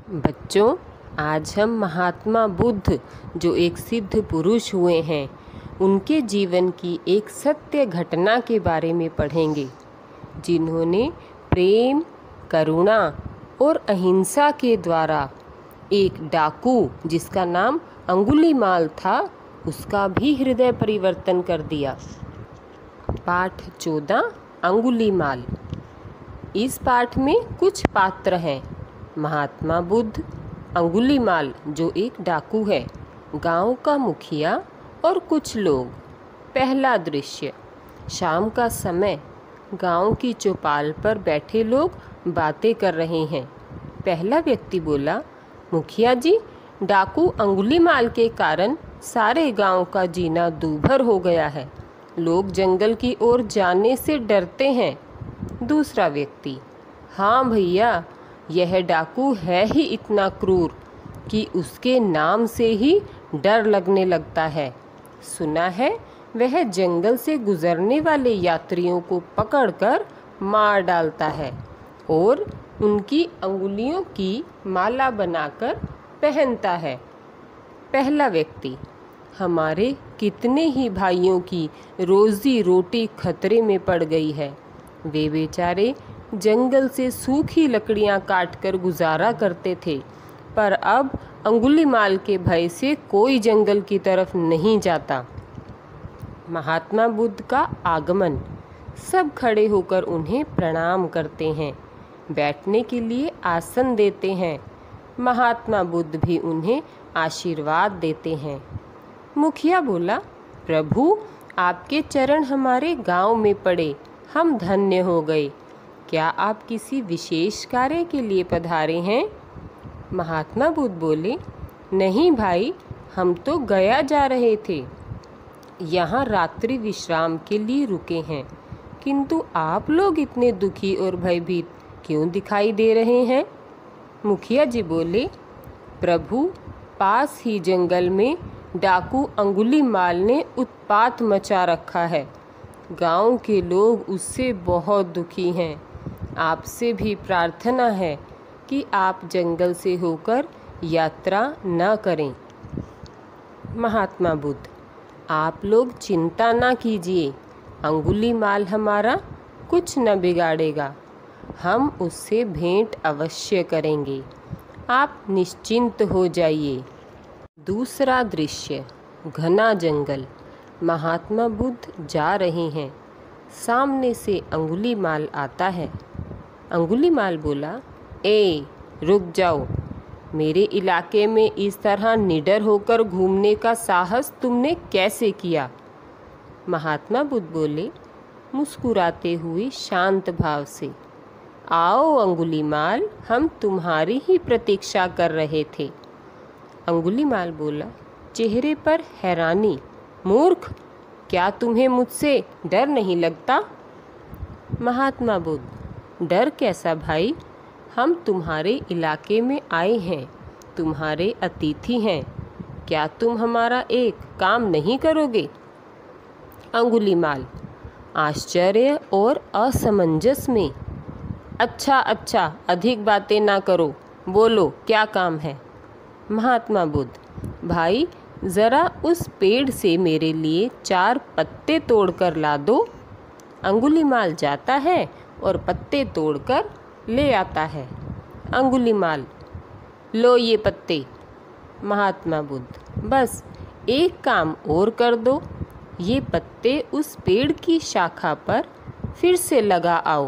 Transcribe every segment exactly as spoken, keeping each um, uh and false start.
बच्चों, आज हम महात्मा बुद्ध जो एक सिद्ध पुरुष हुए हैं, उनके जीवन की एक सत्य घटना के बारे में पढ़ेंगे, जिन्होंने प्रेम, करुणा और अहिंसा के द्वारा एक डाकू जिसका नाम अंगुलीमाल था, उसका भी हृदय परिवर्तन कर दिया। पाठ चौदह, अंगुलीमाल। इस पाठ में कुछ पात्र हैं। महात्मा बुद्ध, अंगुलीमाल जो एक डाकू है, गांव का मुखिया और कुछ लोग। पहला दृश्य, शाम का समय। गांव की चौपाल पर बैठे लोग बातें कर रहे हैं। पहला व्यक्ति बोला, मुखिया जी, डाकू अंगुलीमाल के कारण सारे गांव का जीना दूभर हो गया है। लोग जंगल की ओर जाने से डरते हैं। दूसरा व्यक्ति, हाँ भैया, यह डाकू है ही इतना क्रूर कि उसके नाम से ही डर लगने लगता है। सुना है वह जंगल से गुजरने वाले यात्रियों को पकड़कर मार डालता है और उनकी अंगुलियों की माला बनाकर पहनता है। पहला व्यक्ति, हमारे कितने ही भाइयों की रोजी रोटी खतरे में पड़ गई है। वे बेचारे जंगल से सूखी लकड़ियां काटकर गुजारा करते थे, पर अब अंगुलीमाल के भय से कोई जंगल की तरफ नहीं जाता। महात्मा बुद्ध का आगमन। सब खड़े होकर उन्हें प्रणाम करते हैं, बैठने के लिए आसन देते हैं। महात्मा बुद्ध भी उन्हें आशीर्वाद देते हैं। मुखिया बोला, प्रभु, आपके चरण हमारे गांव में पड़े, हम धन्य हो गए। क्या आप किसी विशेष कार्य के लिए पधारे हैं? महात्मा बुद्ध बोले, नहीं भाई, हम तो गया जा रहे थे। यहाँ रात्रि विश्राम के लिए रुके हैं, किंतु आप लोग इतने दुखी और भयभीत क्यों दिखाई दे रहे हैं? मुखिया जी बोले, प्रभु, पास ही जंगल में डाकू अंगुलीमाल ने उत्पात मचा रखा है। गांव के लोग उससे बहुत दुखी हैं। आपसे भी प्रार्थना है कि आप जंगल से होकर यात्रा न करें। महात्मा बुद्ध, आप लोग चिंता न कीजिए, अंगुलीमाल हमारा कुछ न बिगाड़ेगा। हम उससे भेंट अवश्य करेंगे, आप निश्चिंत हो जाइए। दूसरा दृश्य, घना जंगल। महात्मा बुद्ध जा रहे हैं। सामने से अंगुलीमाल आता है। अंगुलीमाल बोला, ए, रुक जाओ। मेरे इलाके में इस तरह निडर होकर घूमने का साहस तुमने कैसे किया? महात्मा बुद्ध बोले, मुस्कुराते हुए शांत भाव से, आओ अंगुलीमाल, हम तुम्हारी ही प्रतीक्षा कर रहे थे। अंगुलीमाल बोला, चेहरे पर हैरानी, मूर्ख, क्या तुम्हें मुझसे डर नहीं लगता? महात्मा बुद्ध, डर कैसा भाई, हम तुम्हारे इलाके में आए हैं, तुम्हारे अतिथि हैं, क्या तुम हमारा एक काम नहीं करोगे? अंगुलीमाल, आश्चर्य और असमंजस में, अच्छा अच्छा, अधिक बातें ना करो, बोलो क्या काम है? महात्मा बुद्ध, भाई, ज़रा उस पेड़ से मेरे लिए चार पत्ते तोड़कर ला दो। अंगुलीमाल जाता है और पत्ते तोड़कर ले आता है। अंगुलीमाल, लो ये पत्ते। महात्मा बुद्ध, बस एक काम और कर दो, ये पत्ते उस पेड़ की शाखा पर फिर से लगा आओ।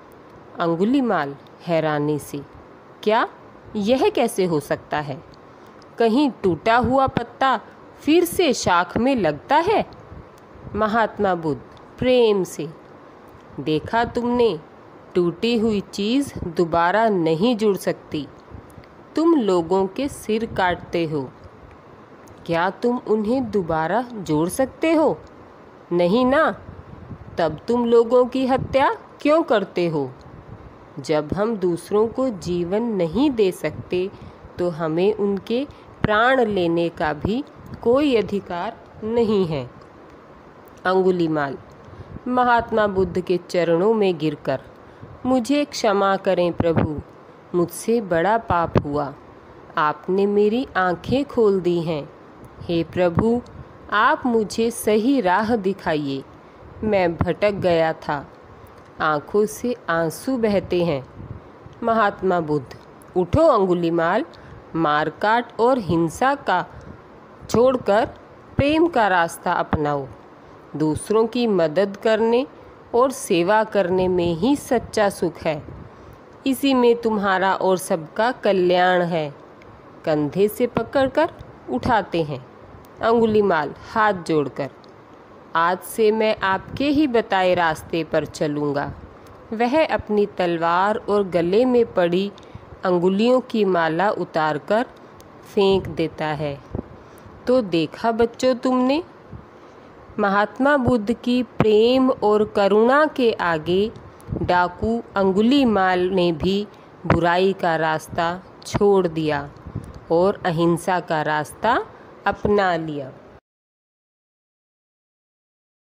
अंगुलीमाल हैरानी से, क्या यह कैसे हो सकता है? कहीं टूटा हुआ पत्ता फिर से शाख में लगता है? महात्मा बुद्ध प्रेम से, देखा तुमने, टूटी हुई चीज़ दोबारा नहीं जुड़ सकती। तुम लोगों के सिर काटते हो, क्या तुम उन्हें दोबारा जोड़ सकते हो? नहीं ना, तब तुम लोगों की हत्या क्यों करते हो? जब हम दूसरों को जीवन नहीं दे सकते, तो हमें उनके प्राण लेने का भी कोई अधिकार नहीं है। अंगुलीमाल, महात्मा बुद्ध के चरणों में गिरकर, मुझे क्षमा करें प्रभु, मुझसे बड़ा पाप हुआ। आपने मेरी आंखें खोल दी हैं। हे प्रभु, आप मुझे सही राह दिखाइए। मैं भटक गया था। आंखों से आंसू बहते हैं। महात्मा बुद्ध, उठो अंगुलीमाल, मारकाट और हिंसा का छोड़कर प्रेम का रास्ता अपनाओ। दूसरों की मदद करने और सेवा करने में ही सच्चा सुख है। इसी में तुम्हारा और सबका कल्याण है। कंधे से पकड़कर उठाते हैं अंगुलीमाल हाथ जोड़कर। आज से मैं आपके ही बताए रास्ते पर चलूँगा। वह अपनी तलवार और गले में पड़ी अंगुलियों की माला उतारकर फेंक देता है। तो देखा बच्चों तुमने, महात्मा बुद्ध की प्रेम और करुणा के आगे डाकू अंगुलीमाल ने भी बुराई का रास्ता छोड़ दिया और अहिंसा का रास्ता अपना लिया।